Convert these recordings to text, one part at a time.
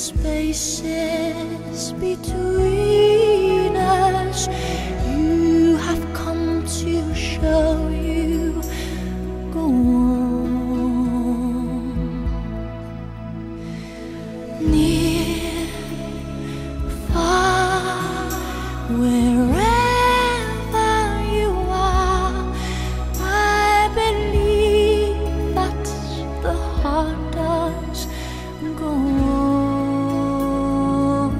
spaces between us, you have come to show you go on. Near, far, wherever you are, I believe that the heart does go on.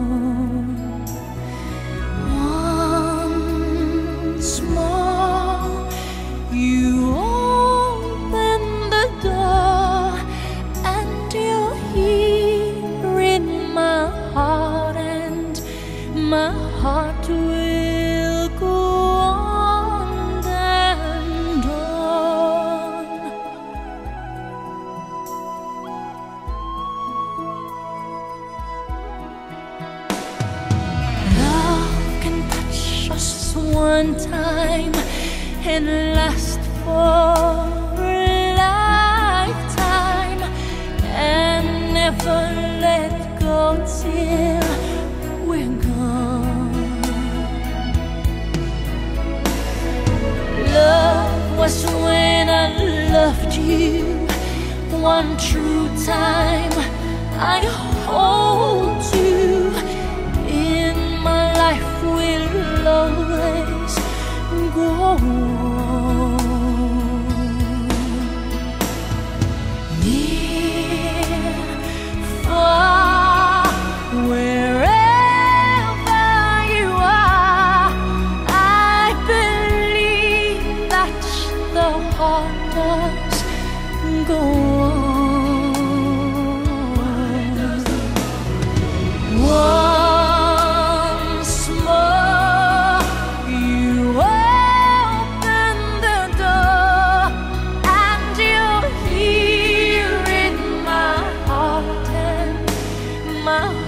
Once more, you open the door, and you're here in my heart, and my heart will go on and on. Love can touch us one time and last for a lifetime, and never let go till we're gone. Love was when I loved you one true time. I hold you in my life, will always go on. Near, far, wherever you are, I believe that the heart does go on. Once more, you open the door, and you're here in my heart, and my